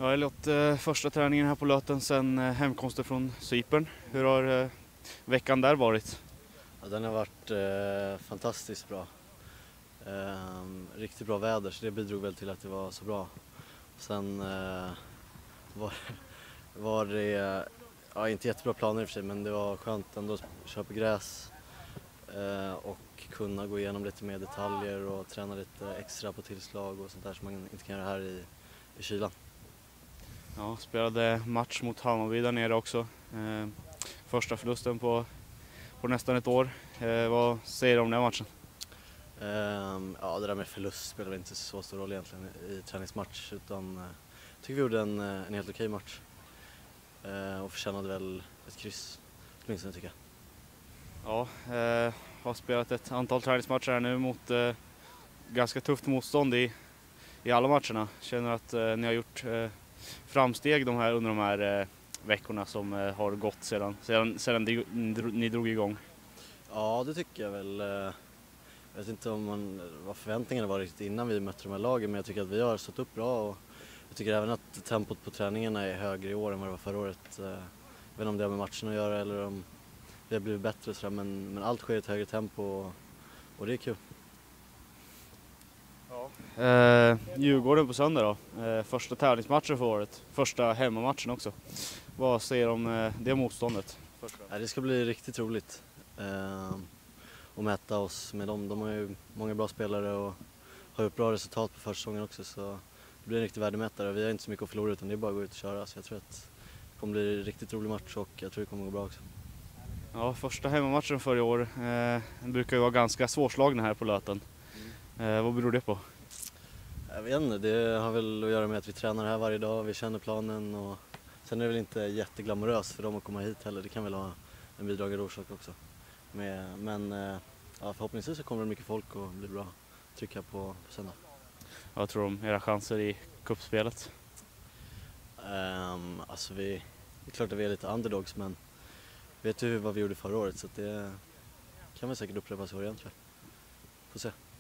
Ja, Elliot, första träningen här på Löten sedan hemkomsten från Cypern. Hur har veckan där varit? Ja, den har varit fantastiskt bra. Riktigt bra väder, så det bidrog väl till att det var så bra. Sen var det inte jättebra planer i och för sig, men det var skönt ändå att köra på gräs och kunna gå igenom lite mer detaljer och träna lite extra på tillslag och sånt där som man inte kan göra här i kylan. Ja, spelade match mot Hammarby där nere också. Första förlusten på nästan ett år. Vad säger du om den matchen? Det där med förlust spelar väl inte så stor roll egentligen i träningsmatch, utan jag tycker vi gjorde en helt okej match och förtjänade väl ett kryss, åtminstone tycker jag. Ja, har spelat ett antal träningsmatcher här nu mot ganska tufft motstånd i alla matcherna. Känner att ni har gjort framsteg under de här veckorna som har gått sedan ni drog igång? Ja, det tycker jag väl. Jag vet inte vad förväntningarna var riktigt innan vi mötte de här lagen, men jag tycker att vi har stått upp bra och jag tycker även att tempot på träningarna är högre i år än vad det var förra året. Jag vet inte om det har med matchen att göra eller om vi har blivit bättre så där, men allt sker i ett högre tempo och det är kul. Ja. Djurgården på söndag då, första tävlingsmatchen för året, första hemmamatchen också. Vad säger du om det motståndet? Det ska bli riktigt roligt att mäta oss med dem. De har ju många bra spelare och har gjort bra resultat på försäsongen också, så det blir en riktig värdemätare. Vi har inte så mycket att förlora, utan det är bara att gå ut och köra, så jag tror att det kommer bli en riktigt rolig match och jag tror det kommer gå bra också. Ja, första hemmamatchen för i år brukar ju vara ganska svårslagna här på Löten. Vad beror det på? Jag vet inte, det har väl att göra med att vi tränar här varje dag, vi känner planen och sen är det väl inte jätteglamoröst för dem att komma hit heller. Det kan väl ha en bidragande orsak också. Men förhoppningsvis så kommer det mycket folk och blir bra tryck här på söndag. Vad tror du om era chanser i cupspelet? Det är klart att vi är lite underdogs, men vet du vad vi gjorde förra året, så att det kan väl säkert upprepas i år igen, tror jag. Får se.